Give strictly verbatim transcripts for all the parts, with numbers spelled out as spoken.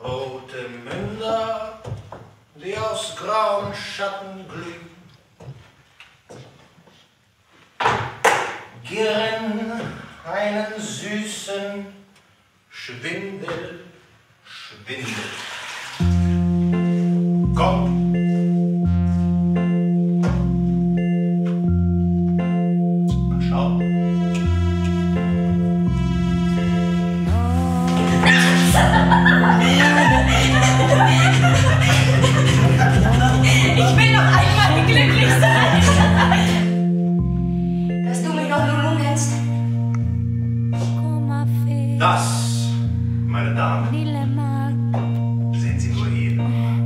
Rote Münder, die aus grauen Schatten glühen. Girren einen süßen Schwindel, Schwindel. Komm! Ich will noch einmal glücklich sein. Dass du mich noch Lulu nennst. Das, meine Damen, sehen Sie nur hier.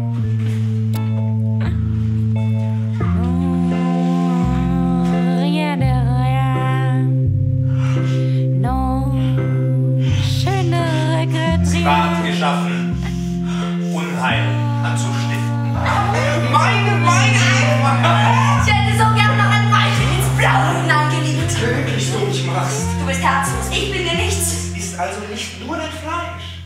Staat geschaffen, Unheil anzustiften. Meine, meine Eifer! Ich hätte so gern noch ein Weilchen ins Blaue hineingelegt. Tödlich, du mich machst. Du bist herzlos, ich bin dir nichts. Es ist also nicht nur dein Fleisch.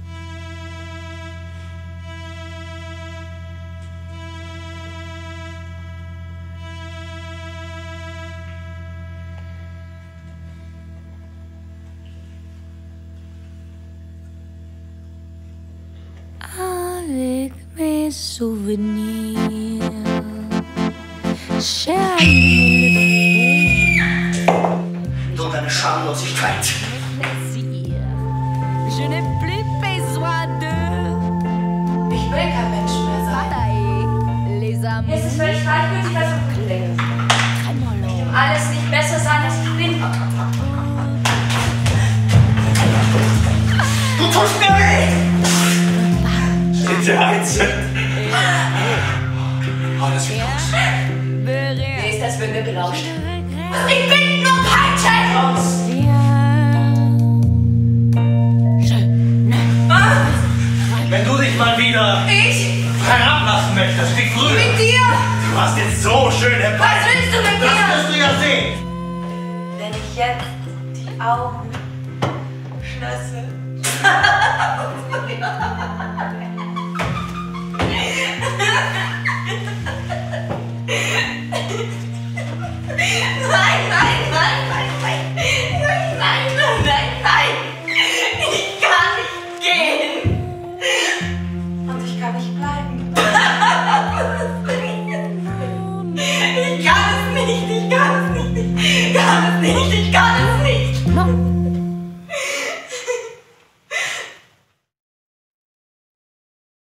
Avec mes souvenirs, cher Du und deine Schamlosigkeit. plaisir, je n'ai plus besoin de Ich will kein Mensch mehr sein. batailler les Mir amours. ist es völlig gleichgültig, was du denkst. Tremolo. Alles nicht besser sein, als ich bin. Du tust mir weh! Bitte heizen! Oh, das wird groß. Wie ist das, wenn wir belauscht? Ich bin nur Peitsche! Wenn du dich mal wieder Ich? herablassen möchtest, wie früher. Mit dir? Du hast jetzt so schön herbei. Was willst du mit Das mir? wirst du ja sehen. Wenn ich jetzt die Augen schlösse.